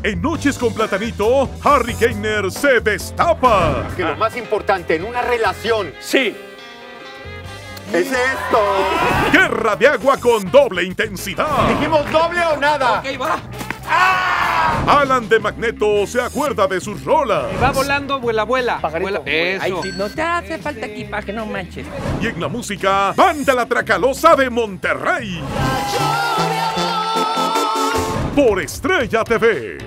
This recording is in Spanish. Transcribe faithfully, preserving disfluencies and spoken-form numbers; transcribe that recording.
En Noches con Platanito, Harry Keiner se destapa. Que lo más importante en una relación. Sí. Es esto. Guerra de agua con doble intensidad. ¿Dijimos doble o nada? Ok, va. Alan de Magneto se acuerda de sus rolas. Va volando, vuela, vuela. Vuela. Eso. Ay, sí, no te hace falta equipaje, no manches. Y en la música, Banda La Tracalosa de Monterrey. Por Estrella T V.